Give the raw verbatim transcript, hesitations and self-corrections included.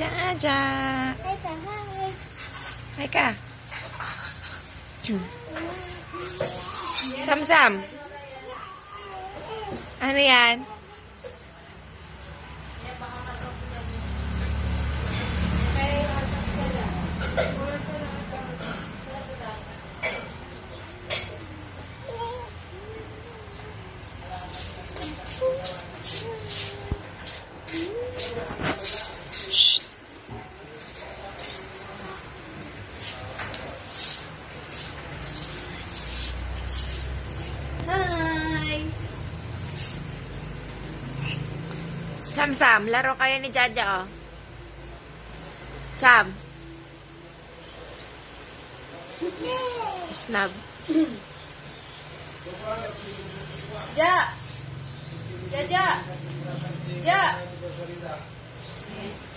Jaja. Hi ka, hi. Hi ka. Sam-sam. Ano yan? Shh. Hi. Sam-sam, laro kayo ni Jaja, oh. Sam. Snub. Ja. Ja, ja. Ja.